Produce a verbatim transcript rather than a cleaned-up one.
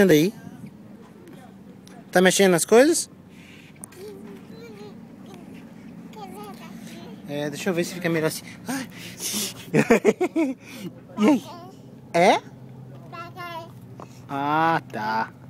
Aí. Tá mexendo nas coisas? É, deixa eu ver se fica melhor assim. Ai. E aí? É? Ah, tá.